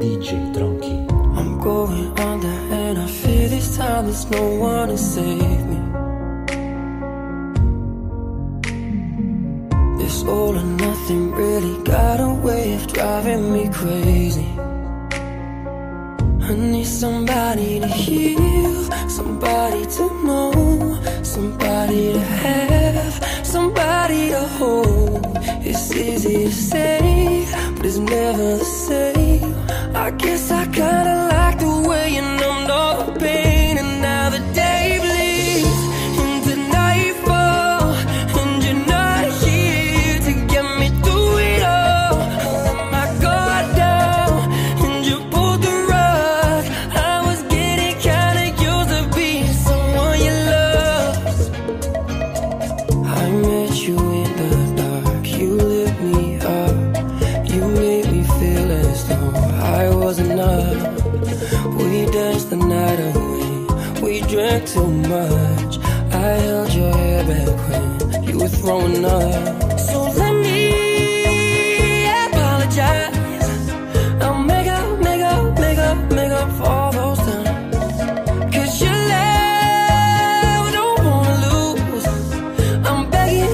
DJ Tronky. I'm going under and I fear this time there's no one to save me. This all or nothing really got a way of driving me crazy. I need somebody to heal, somebody to know, somebody to have, somebody to hold. It's easy to say, but it's never the same. I guess I kinda like the way you numbed all the pain. And now the day bleeds into nightfall, and you're not here to get me through it all. I let my guard down, and you pulled the rug. I was getting kinda used to being someone you love. I met you in the dark, you lit me up, you made me feel as though I was enough. We danced the night away, we drank too much. I held your hair back when you were throwing up. So let me apologize. I'll make up for all those times. 'Cause your love, I don't wanna lose. I'm begging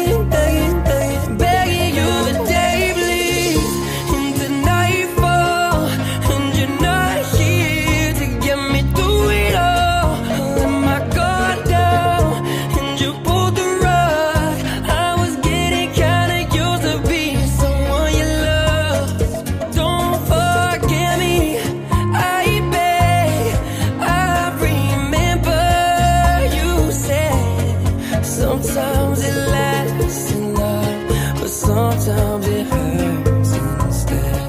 you. The day bleeds into nightfall, and you're not here to get me through it all. I let my guard down, and you pulled the rug. I was getting kinda used to being someone you love. Don't forget me, I beg. I remember you said sometimes it lasts in love, but sometimes it hurts instead.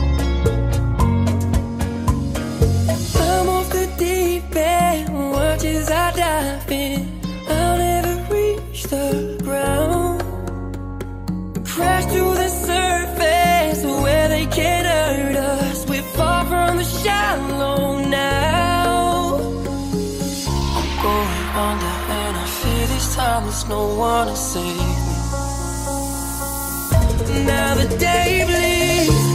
I'm off the deep end, watch as I dive in. I'll never reach the ground. Crash to the surface where they can't hurt us. We're far from the shallow now. I'm going under and I fear this time there's no one to save me. Now the day bleeds